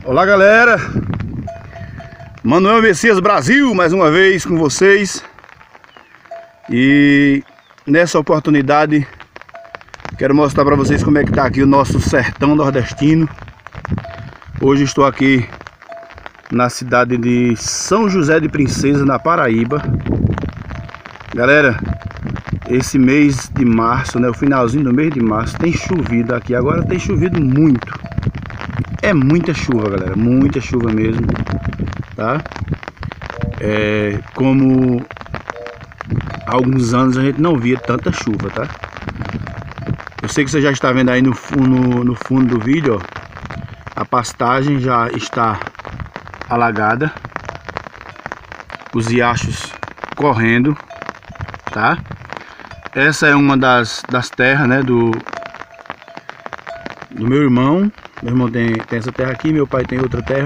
Olá galera, Manuel Messias Brasil mais uma vez com vocês. E nessa oportunidade quero mostrar para vocês como é que tá aqui o nosso sertão nordestino. Hoje estou aqui na cidade de São José de Princesa, na Paraíba. Galera, esse mês de março, né, o finalzinho do mês de março, tem chovido aqui. Agora tem chovido muito. É muita chuva, galera, muita chuva mesmo, tá? Como há alguns anos a gente não via tanta chuva, tá? Eu sei que você já está vendo aí no fundo do vídeo, ó, a pastagem já está alagada, os riachos correndo, tá? Essa é uma das terras, né, do meu irmão. Meu irmão tem essa terra aqui, meu pai tem outra terra.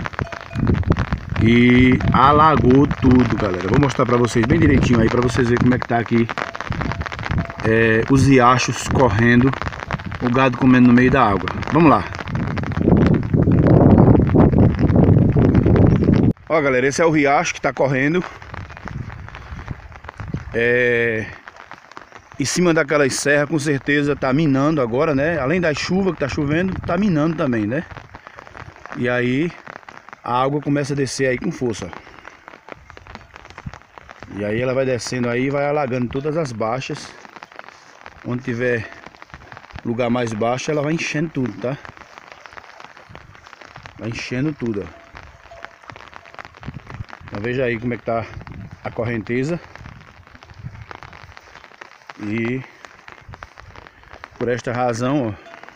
E alagou tudo, galera. Vou mostrar pra vocês bem direitinho aí, pra vocês verem como é que tá aqui. Os riachos correndo, o gado comendo no meio da água. Vamos lá. Ó, galera, esse é o riacho que tá correndo. Em cima daquelas serras, com certeza tá minando agora, né? Além da chuva que tá chovendo, tá minando também, né? E aí a água começa a descer aí com força. E aí ela vai descendo aí e vai alagando todas as baixas. Onde tiver lugar mais baixo, ela vai enchendo tudo, tá? Vai enchendo tudo, ó. Então veja aí como é que tá a correnteza. E por esta razão,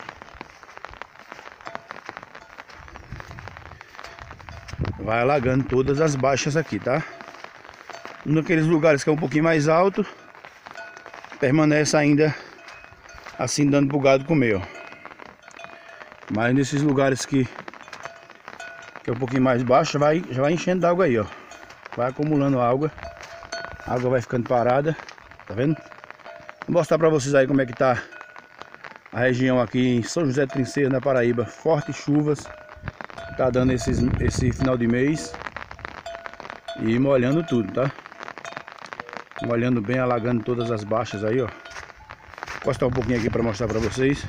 ó, vai alagando todas as baixas aqui, tá? Naqueles lugares que é um pouquinho mais alto, permanece ainda assim, dando pro gado comer, ó. Mas nesses lugares que é um pouquinho mais baixo, já vai enchendo d'água aí, ó. Vai acumulando água, a água vai ficando parada, tá vendo? Vou mostrar pra vocês aí como é que tá a região aqui em São José de Princesa, na Paraíba. Fortes chuvas tá dando esse final de mês e molhando tudo, tá? Molhando bem, alagando todas as baixas aí, ó. Vou encostar um pouquinho aqui pra mostrar pra vocês,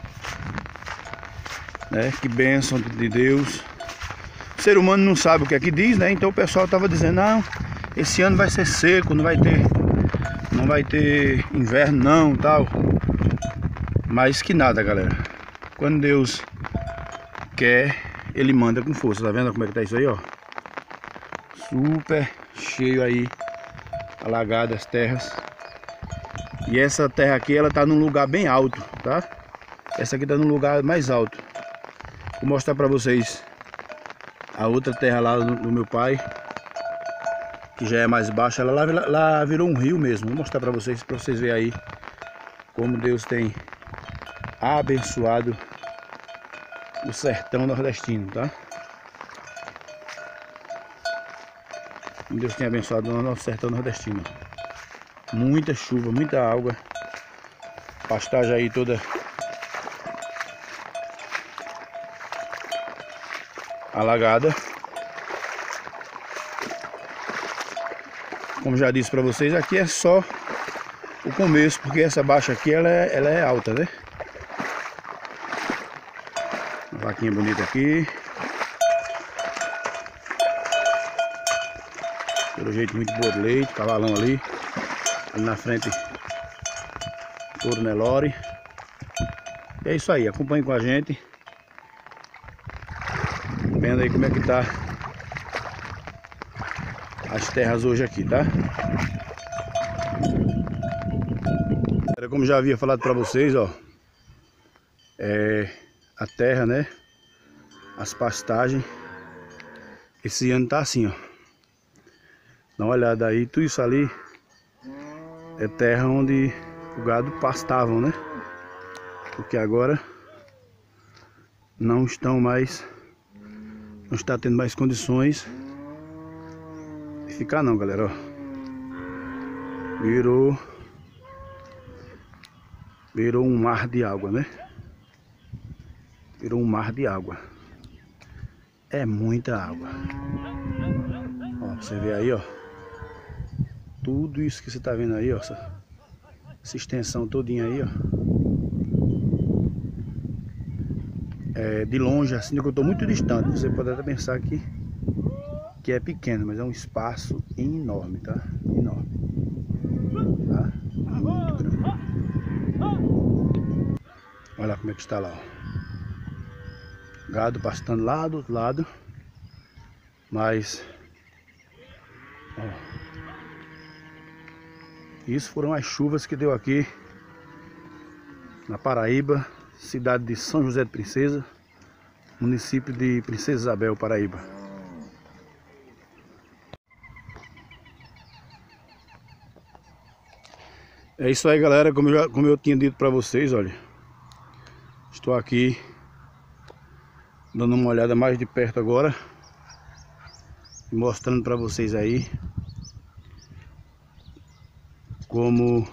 né? Que bênção de Deus. O ser humano não sabe o que é que diz, né? Então o pessoal tava dizendo, não, esse ano vai ser seco, não vai ter inverno não, tal. Mas que nada, galera. Quando Deus quer, Ele manda com força. Tá vendo como é que tá isso aí, ó? Super cheio aí, alagado as terras. E essa terra aqui, ela tá num lugar bem alto, tá? Essa aqui tá num lugar mais alto. Vou mostrar pra vocês a outra terra lá do meu pai, que já é mais baixa. Ela lá virou um rio mesmo. Vou mostrar pra vocês verem aí como Deus tem abençoado o sertão nordestino, tá? Deus tem abençoado o nosso sertão nordestino. Muita chuva, muita água. Pastagem aí toda alagada. Como já disse pra vocês, aqui é só o começo, porque essa baixa aqui ela é alta, né? Uma vaquinha bonita aqui. Pelo jeito muito boa de leite, cavalão ali. Ali na frente, touro Nelore. E é isso aí, acompanhe com a gente. Vendo aí como é que tá as terras hoje aqui, tá? Como já havia falado pra vocês, ó, a terra, né, as pastagens, esse ano tá assim, ó. Dá uma olhada aí, tudo isso ali é terra onde o gado pastavam, né? Porque agora não está tendo mais condições de ficar não, galera, ó. Virou um mar de água, né? Virou um mar de água. É muita água. Ó, você vê aí, ó. Tudo isso que você tá vendo aí, ó. Essa extensão todinha aí, ó. É, de longe, assim, que eu tô muito distante. Você pode até pensar que é pequeno, mas é um espaço enorme, tá? Enorme. Tá? Muito grande. Olha como é que está lá, ó. Gado pastando lá do outro lado. Mas, ó, isso foram as chuvas que deu aqui na Paraíba, cidade de São José de Princesa, município de Princesa Isabel, Paraíba. É isso aí, galera, como eu tinha dito para vocês, olha, estou aqui dando uma olhada mais de perto agora e mostrando para vocês aí como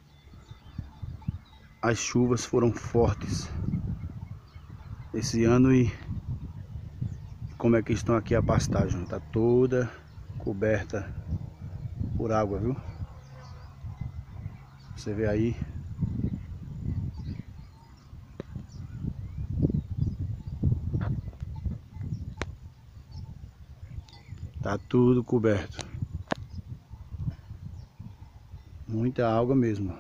as chuvas foram fortes esse ano e como é que estão aqui a pastagem. Tá toda coberta por água, viu? Você vê aí. Tá tudo coberto. Muita água mesmo.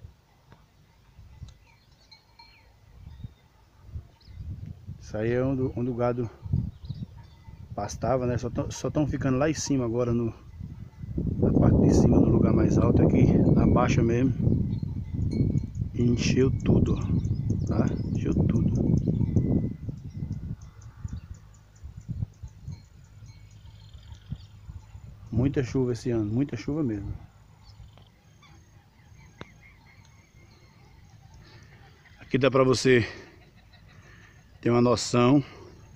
Isso aí é onde o gado pastava, né? Só estão ficando lá em cima agora, na parte de cima, no lugar mais alto aqui. Abaixo mesmo. E encheu tudo, ó. Tá? Encheu tudo. Muita chuva esse ano, muita chuva mesmo. Aqui dá pra você ter uma noção.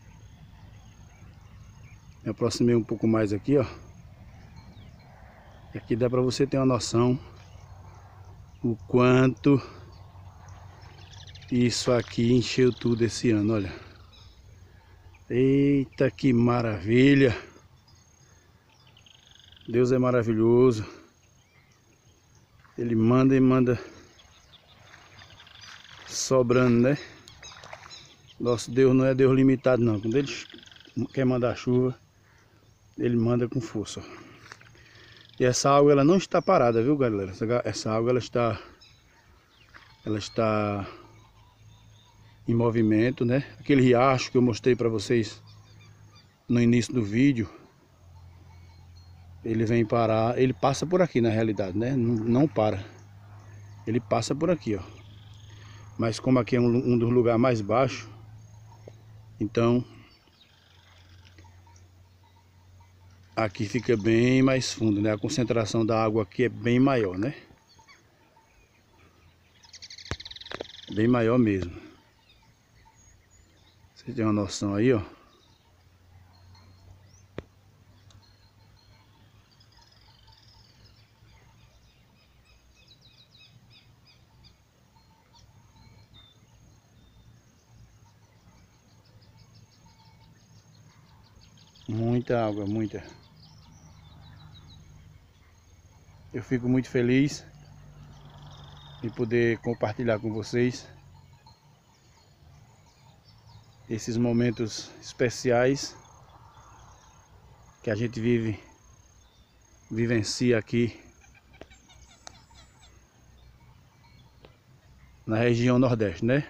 Me aproximei um pouco mais aqui, ó. Aqui dá pra você ter uma noção o quanto isso aqui encheu tudo esse ano, olha. Eita, que maravilha! Deus é maravilhoso. Ele manda e manda sobrando, né? Nosso Deus não é Deus limitado, não. Quando ele quer mandar chuva, ele manda com força. E essa água, ela não está parada, viu, galera? Essa água, ela está em movimento, né? Aquele riacho que eu mostrei para vocês no início do vídeo, ele vem parar, ele passa por aqui na realidade, né? Não para. Ele passa por aqui, ó. Mas como aqui é um dos lugares mais baixos, então aqui fica bem mais fundo, né? A concentração da água aqui é bem maior, né? Bem maior mesmo. Vocês têm uma noção aí, ó. Muita água, muita. Eu fico muito feliz em poder compartilhar com vocês esses momentos especiais que a gente vivencia aqui na região Nordeste, né?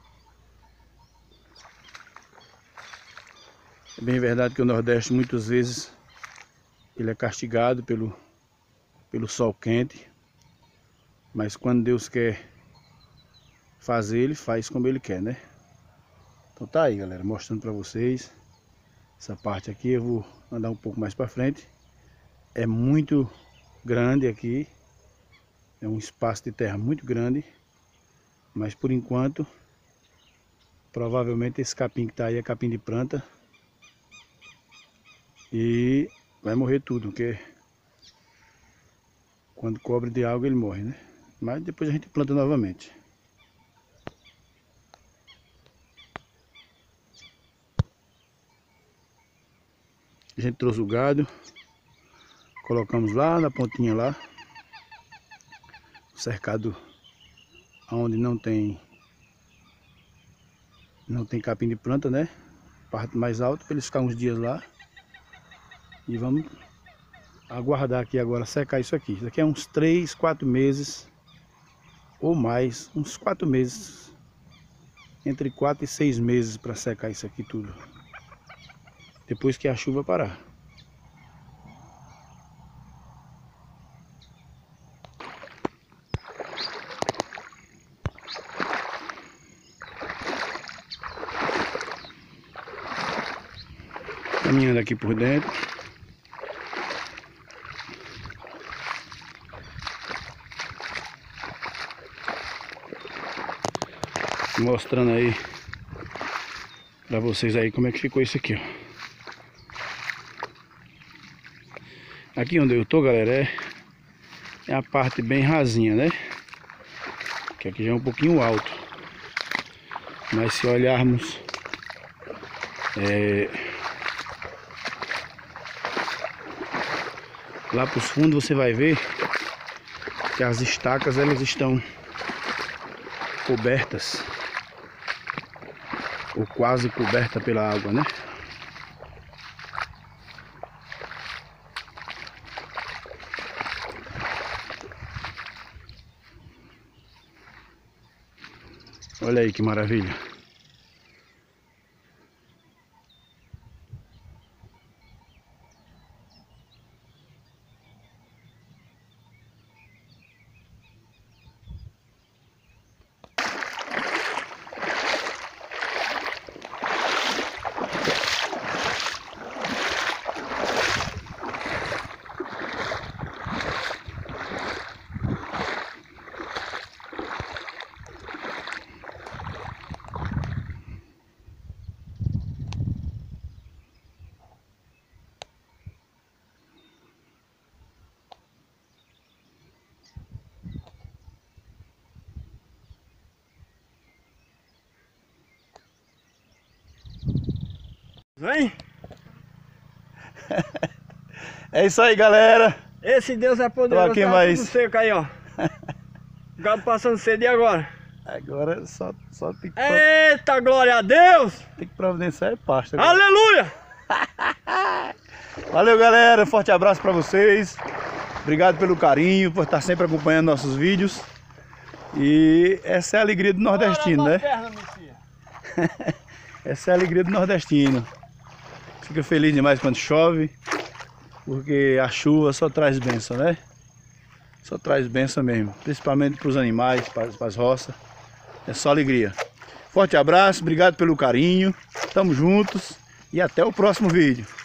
É bem verdade que o Nordeste muitas vezes ele é castigado pelo sol quente, mas quando Deus quer fazer, ele faz como ele quer, né? Então tá aí, galera, mostrando pra vocês essa parte aqui. Eu vou andar um pouco mais pra frente. É muito grande aqui, é um espaço de terra muito grande, mas por enquanto provavelmente esse capim que tá aí é capim de planta e vai morrer tudo, porque quando cobre de água ele morre, né? Mas depois a gente planta novamente. A gente trouxe o gado, colocamos lá na pontinha lá, cercado onde não tem capim de planta, né? Parte mais alta para eles ficarem uns dias lá. E vamos aguardar aqui agora secar isso aqui. Isso aqui é uns 3, 4 meses ou mais, uns 4 meses, entre 4 e 6 meses para secar isso aqui tudo, depois que a chuva parar. Caminhando aqui por dentro. Mostrando aí pra vocês aí como é que ficou isso aqui, ó. Aqui onde eu tô, galera, é a parte bem rasinha, né? Que aqui já é um pouquinho alto. Mas se olharmos lá para os fundos, você vai ver que as estacas elas estão cobertas, ou quase coberta pela água, né? Olha aí que maravilha. Vem! É isso aí, galera. Esse Deus é poderoso. Aqui tá mais... tudo seco aí, ó. O gado passando sede e agora? Agora só tem que... Eita, glória a Deus! Tem que providenciar pasta. Aleluia! Valeu, galera. Forte abraço pra vocês. Obrigado pelo carinho, por estar sempre acompanhando nossos vídeos. E essa é a alegria do nordestino, né? Essa é a alegria do nordestino. Fica feliz demais quando chove, porque a chuva só traz bênção, né? Só traz bênção mesmo, principalmente para os animais, para as roças. É só alegria. Forte abraço, obrigado pelo carinho. Tamo juntos e até o próximo vídeo.